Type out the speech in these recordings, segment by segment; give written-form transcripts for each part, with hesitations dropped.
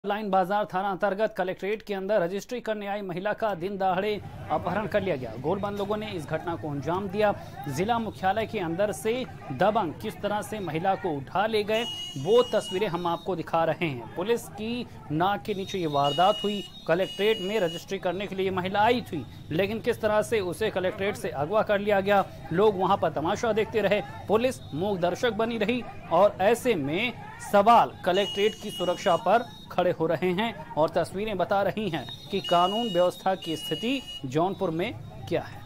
Line बाजार थाना अंतर्गत कलेक्ट्रेट के अंदर रजिस्ट्री करने आई महिला का दिन दहाड़े अपहरण कर लिया गया। गोलबंद लोगों ने इस घटना को अंजाम दिया। जिला मुख्यालय के अंदर से दबंग किस तरह से महिला को उठा ले गए वो तस्वीरें हम आपको दिखा रहे हैं। पुलिस की नाक के नीचे ये वारदात हुई। कलेक्ट्रेट में रजिस्ट्री करने के लिए ये महिला आई थी, लेकिन किस तरह से उसे कलेक्ट्रेट से अगवा कर लिया गया। लोग वहां पर तमाशा देखते रहे, पुलिस मूक दर्शक बनी रही और ऐसे में सवाल कलेक्ट्रेट की सुरक्षा पर खड़े हो रहे हैं और तस्वीरें बता रही हैं कि कानून व्यवस्था की स्थिति जौनपुर में क्या है।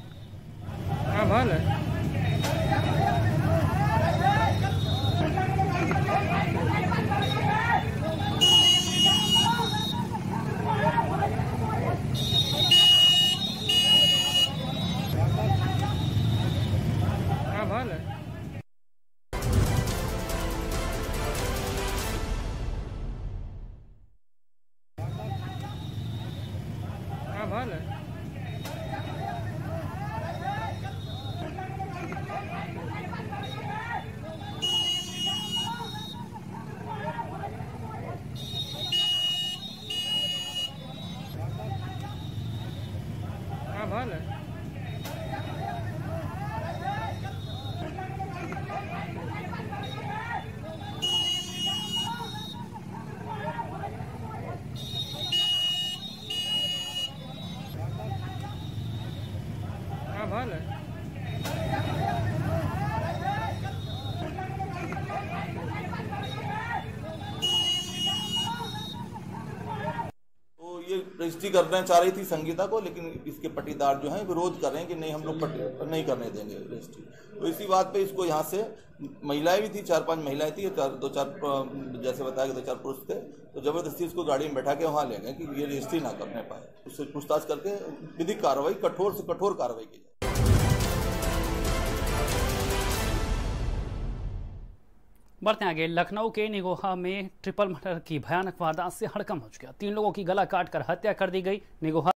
तो ये रजिस्ट्री करना चाह रही थी संगीता को, लेकिन इसके पट्टीदार जो हैं विरोध कर रहे हैं कि नहीं, हम लोग नहीं करने देंगे रजिस्ट्री। तो इसी बात पे इसको यहाँ से महिलाएं भी थी, 4-5 महिलाएं थी, 2-4 जैसे बताया कि 2-4 पुरुष थे, तो जबरदस्ती इसको गाड़ी में बैठा के वहाँ ले गए कि ये रजिस्ट्री ना करने पाए। उससे पूछताछ करके विधिक कार्रवाई, कठोर से कठोर कार्रवाई की जाए। बढ़ते आगे, लखनऊ के निगोहा में ट्रिपल मर्डर की भयानक वारदात से हड़कंप मच गया। 3 लोगों की गला काटकर हत्या कर दी गई। निगोहा